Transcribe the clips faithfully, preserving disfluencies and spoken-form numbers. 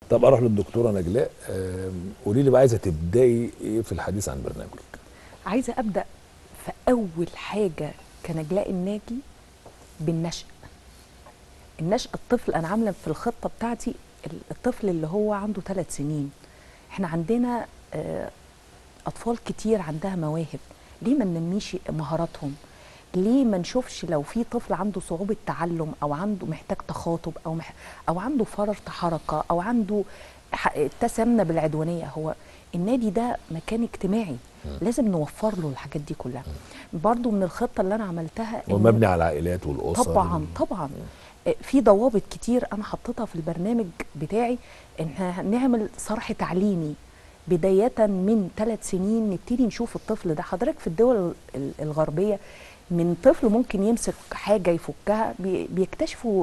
طب اروح للدكتوره نجلاء، قولي لي بقى، عايزه تبداي ايه في الحديث عن برنامجك؟ عايزه ابدا في اول حاجه كنجلاء الناجي بالنشأ. النشأ، الطفل، انا عامله في الخطه بتاعتي الطفل اللي هو عنده ثلاث سنين. احنا عندنا آه، اطفال كتير عندها مواهب، ليه ما ننميش مهاراتهم؟ ليه ما نشوفش لو في طفل عنده صعوبة تعلم او عنده محتاج تخاطب او مح او عنده فرط حركة او عنده تسمى بالعدوانية؟ هو النادي ده مكان اجتماعي، لازم نوفر له الحاجات دي كلها. برضو من الخطة اللي انا عملتها هو مبني على العائلات والاسر. طبعا طبعا في ضوابط كتير انا حطيتها في البرنامج بتاعي، ان هنعمل صرح تعليمي بداية من ثلاث سنين. نبتدي نشوف الطفل ده. حضرتك في الدول الغربية من طفل ممكن يمسك حاجة يفكها بيكتشفوا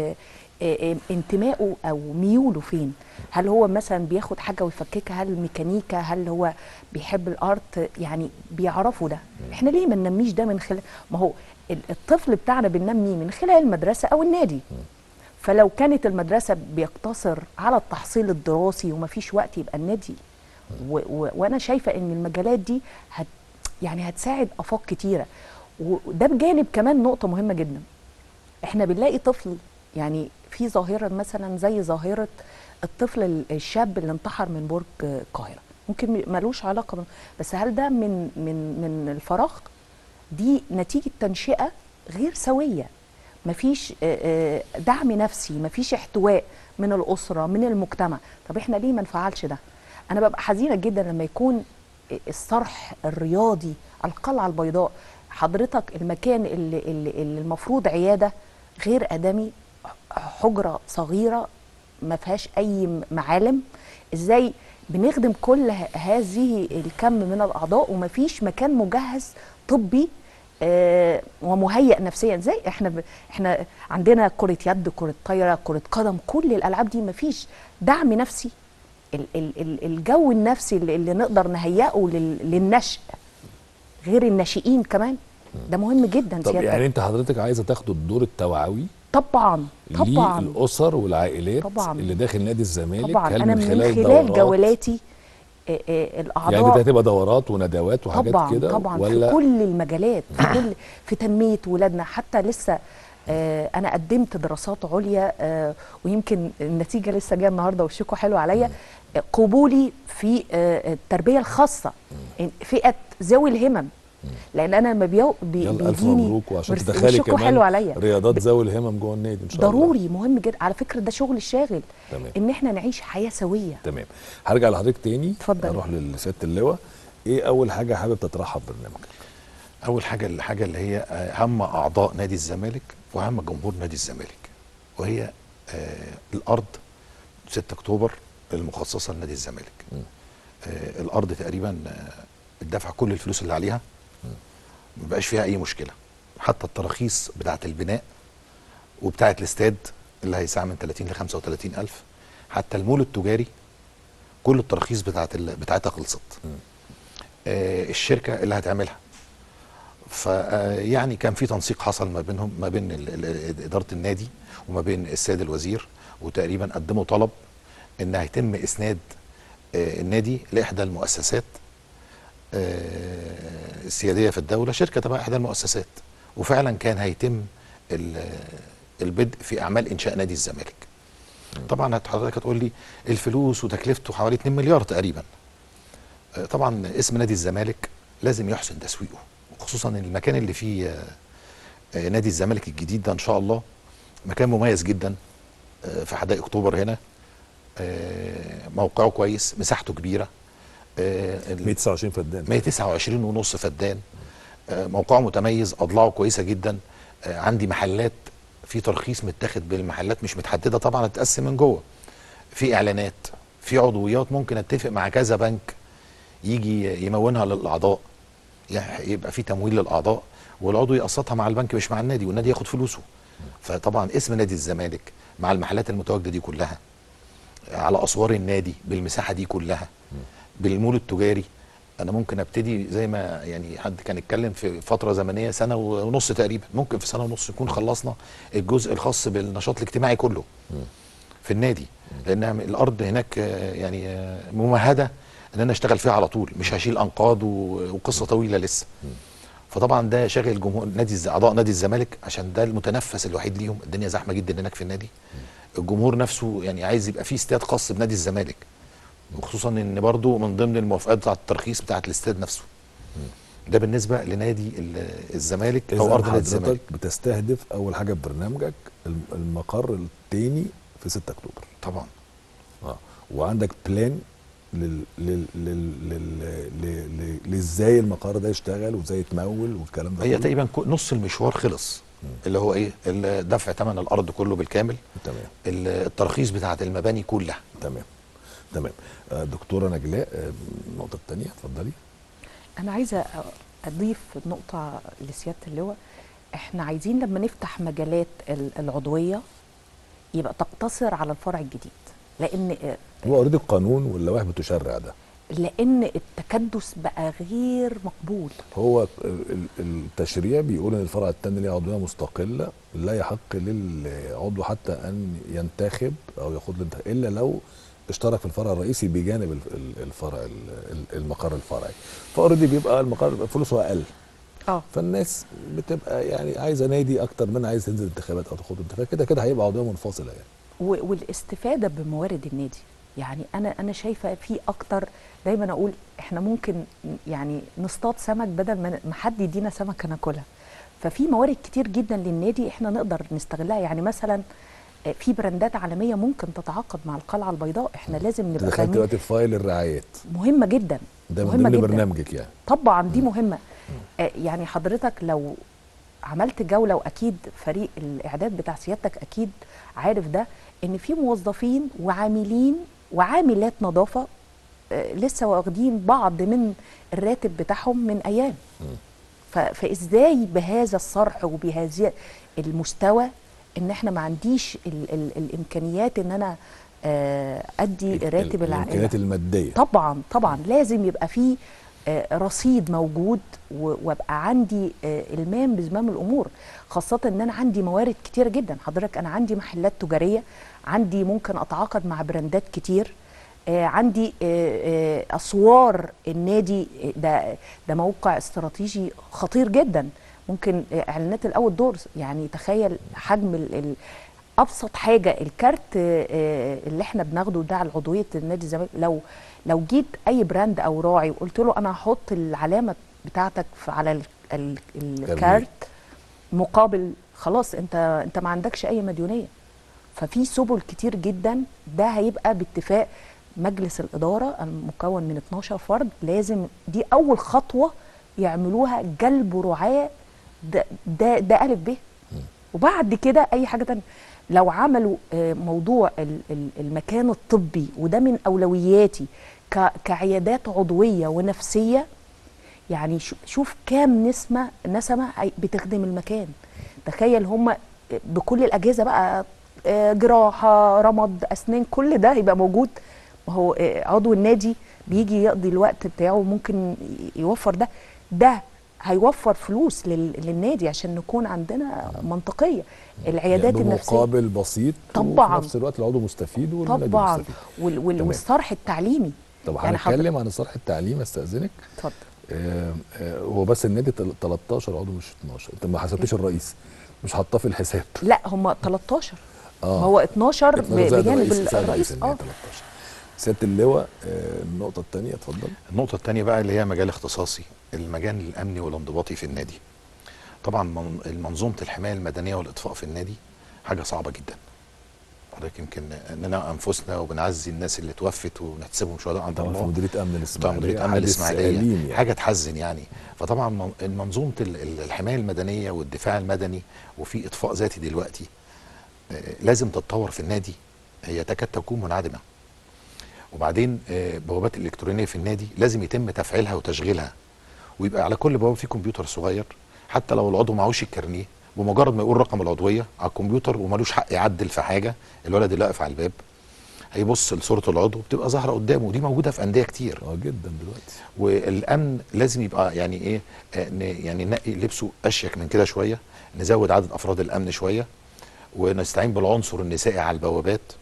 انتمائه أو ميوله فين. هل هو مثلا بياخد حاجة ويفككها، هل ميكانيكا، هل هو بيحب الارت؟ يعني بيعرفوا ده. احنا ليه ما ننميش ده من خلال، ما هو الطفل بتاعنا بننميه من خلال المدرسة أو النادي. فلو كانت المدرسة بيقتصر على التحصيل الدراسي ومفيش وقت، يبقى النادي و و وانا شايفه ان المجالات دي هت يعني هتساعد افاق كتيره. وده بجانب كمان نقطه مهمه جدا، احنا بنلاقي طفل، يعني في ظاهره مثلا زي ظاهره الطفل الشاب اللي انتحر من برج القاهره، ممكن ملوش علاقه، بس هل ده من من من الفراغ؟ دي نتيجه تنشئه غير سويه، مفيش دعم نفسي، مفيش احتواء من الاسره من المجتمع. طب احنا ليه ما نفعلش ده؟ أنا ببقى حزينة جدا لما يكون الصرح الرياضي، القلعة البيضاء، حضرتك المكان اللي, اللي, اللي المفروض عيادة غير آدمي، حجرة صغيرة ما فيهاش أي معالم. إزاي بنخدم كل هذه الكم من الأعضاء وما فيش مكان مجهز طبي آه ومهيئ نفسيا؟ زي احنا ب... احنا عندنا كرة يد، كرة طايرة، كرة قدم، كل الألعاب دي ما فيش دعم نفسي، الجو النفسي اللي نقدر نهيئه للنشء غير الناشئين كمان. ده مهم جدا. طب يعني انت حضرتك عايزه تاخدوا الدور التوعوي طبعا طبعا للاسر والعائلات طبعا اللي داخل نادي الزمالك؟ طبعا. هل انا من خلال, من خلال دورات؟ جولاتي آآ آآ الاعضاء، يعني دي هتبقى دورات وندوات وحاجات طبعا كده طبعا ولا؟ في كل المجالات، في كل في تنميه ولادنا. حتى لسه آه انا قدمت دراسات عليا آه ويمكن النتيجه لسه جايه النهارده وشكوا حلو عليا، قبولي في آه التربيه الخاصه، فئه ذوي الهمم. لان انا لما بيو بي يلا الف بيجيني مبروك، وعشان تدخلي كمان حلو عليا رياضات ذوي الهمم جوه النادي ان شاء الله. ضروري، مهم جدا على فكره، ده شغل الشاغل. تمام. ان احنا نعيش حياه سويه. تمام. هرجع لحضرتك تاني. اتفضل. اروح لسياده اللواء، ايه اول حاجه حابب تطرحها في برنامجك؟ اول حاجه الحاجه اللي هي اهم اعضاء نادي الزمالك واهم جمهور نادي الزمالك، وهي آه الارض ستة اكتوبر المخصصه لنادي الزمالك. آه الارض تقريبا آه اتدفع كل الفلوس اللي عليها، ما بقاش فيها اي مشكله. حتى التراخيص بتاعه البناء وبتاعه الاستاد اللي هيساع من ثلاثين ل خمسة وثلاثين ألف، حتى المول التجاري كل التراخيص بتاعه بتاعتها خلصت. آه الشركه اللي هتعملها، فيعني كان في تنسيق حصل ما بينهم، ما بين اداره النادي وما بين السيد الوزير، وتقريبا قدموا طلب ان هيتم اسناد النادي لاحدى المؤسسات السياديه في الدوله، شركه تبع احدى المؤسسات، وفعلا كان هيتم البدء في اعمال انشاء نادي الزمالك. طبعا حضرتك هتقول لي الفلوس وتكلفته حوالي اتنين مليار تقريبا. طبعا اسم نادي الزمالك لازم يحسن تسويقه، خصوصا المكان اللي فيه نادي الزمالك الجديد ده ان شاء الله مكان مميز جدا في حدائق اكتوبر هنا. موقعه كويس، مساحته كبيره، مية وتسعة وعشرين فدان، مية وتسعة وعشرين ونص فدان. موقعه متميز، اضلاعه كويسه جدا. عندي محلات في ترخيص متاخد بالمحلات، مش متحدده طبعا، هتتقسم من جوه. في اعلانات، في عضويات، ممكن اتفق مع كذا بنك يجي يمونها للاعضاء، يعني يبقى في تمويل للاعضاء والعضو يقسطها مع البنك مش مع النادي، والنادي ياخد فلوسه. فطبعا اسم نادي الزمالك مع المحلات المتواجده دي كلها على اسوار النادي بالمساحه دي كلها بالمول التجاري، انا ممكن ابتدي زي ما يعني حد كان اتكلم في فتره زمنيه سنه ونص تقريبا، ممكن في سنه ونص نكون خلصنا الجزء الخاص بالنشاط الاجتماعي كله. في النادي، لانها الارض هناك آه، يعني آه، ممهده ان انا اشتغل فيها على طول، مش هشيل انقاض و- وقصه طويله لسه. فطبعا ده شاغل جمهور نادي الز- اعضاء نادي الزمالك، عشان ده المتنفس الوحيد ليهم. الدنيا زحمه جدا هناك في النادي، الجمهور نفسه يعني عايز يبقى فيه استاد خاص بنادي الزمالك، وخصوصا ان برضو من ضمن الموافقات بتاعه الترخيص بتاعه الاستاد نفسه. ده بالنسبه لنادي ال- الزمالك او إذا ارض نادي الزمالك. حضرتك بتستهدف اول حاجه في برنامجك الم- المقر الثاني في ستة اكتوبر. طبعا اه وعندك بلان لل لل لل لل لل- لل- لازاي المقر ده يشتغل وازاي يتمول والكلام ده هي كله؟ تقريبا كو- نص المشوار خلص، اللي هو ايه ال- دفع ثمن الارض كله بالكامل، تمام ال- الترخيص بتاعه المباني كلها. تمام تمام. آه، دكتوره نجلاء، آه، النقطه الثانيه اتفضلي. انا عايزه اضيف نقطه لسياده اللواء. احنا عايزين لما نفتح مجالات ال- العضويه يبقى تقتصر على الفرع الجديد، لان هو اوريدي القانون واللوائح بتشرع ده. لان التكدس بقى غير مقبول. هو ال- التشريع بيقول ان الفرع الثاني ليه عضويه مستقله، لا يحق للعضو حتى ان ينتخب او يخوض الانتخاب الا لو اشترك في الفرع الرئيسي بجانب ال- ال- الفرع ال- ال- المقر الفرعي. فاوريدي بيبقى المقر فلوسه اقل، اه فالناس بتبقى يعني عايزه نادي اكتر من عايز تنزل انتخابات او تخوض انتخابات، كده كده هيبقى عضويه منفصله يعني. و- والاستفاده بموارد النادي. يعني انا انا شايفه في اكتر. دايما اقول احنا ممكن يعني نصطاد سمك بدل ما ما حد يدينا سمكه ناكلها. ففي موارد كتير جدا للنادي احنا نقدر نستغلها. يعني مثلا في براندات عالميه ممكن تتعاقد مع القلعه البيضاء. احنا لازم نبقى دخلت فاهمين. دلوقتي في فايل الرعايات، مهمه جدا، ده من مهمه ضمن جدا برنامجك يعني. طبعا دي مهمه. آه يعني حضرتك لو عملت جوله، واكيد فريق الاعداد بتاع سيادتك اكيد عارف ده، ان في موظفين وعاملين وعاملات نظافه آه لسه واخدين بعض من الراتب بتاعهم من ايام. ف- فازاي بهذا الصرح وبهذا المستوى ان احنا ما عنديش ال ال الامكانيات ان انا آه ادي ال- راتب ال- الامكانيات الماديه. طبعا طبعا لازم يبقى في آه، رصيد موجود، و- وابقى عندي آه، المام بزمام الامور، خاصه ان انا عندي موارد كتيره جدا. حضرتك انا عندي محلات تجاريه، عندي ممكن اتعاقد مع براندات كتير، آه، عندي آه، آه، اسوار النادي. آه، ده ده موقع استراتيجي خطير جدا. ممكن آه، اعلانات الاول دور. يعني تخيل حجم ال ال ابسط حاجه الكارت آه، آه، اللي احنا بناخده ده على عضويه النادي الزمالك. لو لو جيت اي براند او راعي وقلت له انا هحط العلامه بتاعتك في على ال ال الكارت مقابل، خلاص انت انت ما عندكش اي مديونيه. ففي سبل كتير جدا. ده هيبقى باتفاق مجلس الاداره المكون من اتناشر فرد. لازم دي اول خطوه يعملوها، جلب رعاه. ده ده ده الف ب. وبعد كده اي حاجه تانية. لو عملوا آه، موضوع ال- ال- المكان الطبي، وده من اولوياتي ك- كعيادات عضويه ونفسيه. يعني شو- شوف كام نسمه نسمه هي- بتخدم المكان. تخيل هم بكل الاجهزه بقى، آه، جراحه، رمد، اسنان، كل ده هيبقى موجود. ما هو آه، عضو النادي بيجي يقضي الوقت بتاعه، ممكن يوفر ده. ده هيوفر فلوس لل- للنادي عشان نكون عندنا منطقيه. العيادات يعني النفسيه بمقابل بسيط، طبعاً. وفي نفس الوقت العضو مستفيد والنادي طبعا، مستفيد. وال وال تمام. والصرح التعليمي. طب يعني حضرتك- هنتكلم عن الصرح التعليمي، استاذنك. اتفضل. آه، آه، هو بس النادي تل- تلتاشر عضو مش اتناشر، انت ما حسبتش الرئيس، مش حاطاه في الحساب. لا هم تلتاشر. اه ما هو اتناشر ب- اتناشر زائد بجانب الرئيس، ال- زائد الرئيس. النادي اه تلتاشر. سياده اللواء، آه، النقطه الثانيه اتفضل. النقطة الثانية بقى اللي هي مجال اختصاصي، المجال الأمني والانضباطي في النادي. طبعا من- منظومة الحماية المدنية والإطفاء في النادي حاجة صعبة جدا. حضرتك يمكن اننا انفسنا وبنعزي الناس اللي توفت ونحسبهم شهداء عند طبعا في الله. مديريه امن طبعا الاسماعيليه، مديريه امن حادث الاسماعيليه أليم يعني. حاجه تحزن يعني. فطبعا من- منظومه ال- ال- الحمايه المدنيه والدفاع المدني، وفي اطفاء ذاتي دلوقتي، آه، لازم تتطور في النادي. هي تكاد تكون منعدمه. وبعدين آه، بوابات الالكترونيه في النادي لازم يتم تفعيلها وتشغيلها، ويبقى على كل بوابه في كمبيوتر صغير، حتى لو العضو معهوش الكارنيه، بمجرد ما يقول رقم العضويه على الكمبيوتر ومالوش حق يعدل في حاجه، الولد اللي واقف على الباب هيبص لصوره العضو بتبقى ظاهره قدامه. ودي موجوده في انديه كتير. اه جدا دلوقتي. والامن لازم يبقى يعني ايه، آه، ن- يعني نقي لبسه اشيك من كده شويه، نزود عدد افراد الامن شويه، ونستعين بالعنصر النسائي على البوابات،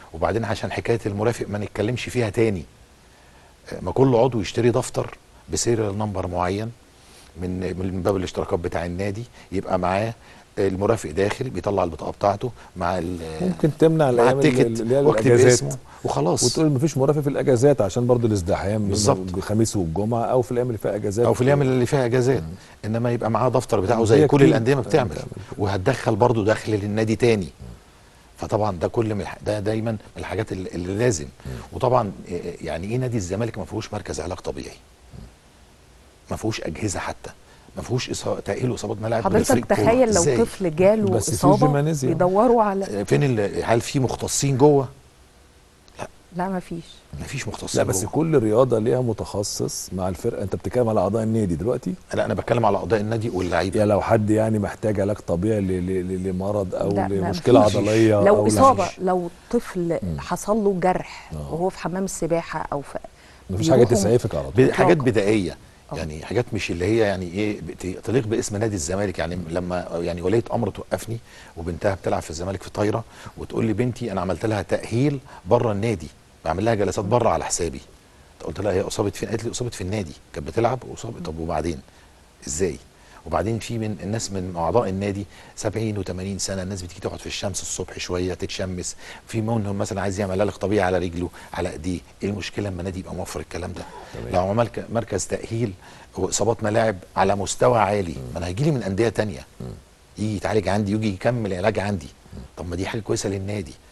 وبعدين عشان حكايه المرافق ما نتكلمش فيها تاني، ما كل عضو يشتري دفتر بسيريال نمبر معين من من باب الاشتراكات بتاع النادي، يبقى معاه المرافق داخل بيطلع البطاقه بتاعته مع ممكن تمنع مع الايام التيكت اللي هي واكتب الاجازات اسمه وخلاص، وتقول مفيش مرافق في الاجازات عشان برضو الازدحام بالظبط. الخميس والجمعه او في الايام اللي فيها اجازات او في الايام اللي فيها اجازات. انما يبقى معاه دفتر بتاعه زي هي كل كتير. الانديه ما بتعمل، بتعمل كده. وهتدخل برضو دخل للنادي تاني. فطبعا ده كل من الح- ده دايما من الحاجات اللي, اللي لازم. وطبعا يعني ايه نادي الزمالك ما فيهوش مركز علاج طبيعي، ما فيهوش اجهزه حتى، ما فيهوش إصابة تاهيل واصابات ملاعب حضرتك لفريق كورة. تخيل لو إزاي؟ طفل جاله بس في اصابه جيمانيزيوم. بيدوروا على، فين ال- هل في مختصين جوه؟ لا ما فيش. ما فيش مختصين لا بس جوه. كل رياضه ليها متخصص مع الفرقه. انت بتتكلم على اعضاء النادي دلوقتي، لا انا بتكلم على اعضاء النادي واللعيبه. يعني لو حد يعني محتاج علاج طبيعي ل- ل- ل- لمرض او لا، لا، لمشكله مفيش. عضليه لو او اصابه، لمش- لو طفل حصل له جرح آه. وهو في حمام السباحه او في، مفيش حاجه بيروحوا- تسعفك على طول. ب- حاجات إطلاقاً. بدائيه، آه. يعني حاجات مش اللي هي يعني ايه بت- تليق باسم نادي الزمالك. يعني لما يعني وليه امر توقفني وبنتها بتلعب في الزمالك في طايره وتقول لي بنتي انا عملت لها تاهيل بره النادي، بعمل لها جلسات بره على حسابي. قلت لها هي اصابت فين؟ قالت لي اصابت في النادي، كانت بتلعب واصابت. طب وبعدين ازاي؟ وبعدين في من الناس من اعضاء النادي سبعين وثمانين سنه، الناس بتيجي تقعد في الشمس الصبح شويه تتشمس، في منهم مثلا عايز يعمل علاج طبيعي على رجله على ايديه. ايه المشكله اما النادي يبقى موفر الكلام ده؟ تمام. لو عمل ك- مركز تاهيل واصابات ملاعب على مستوى عالي، ما انا هيجي لي من انديه تانية يجي يتعالج عندي، يجي يكمل علاج عندي. طب ما دي حاجه كويسه للنادي.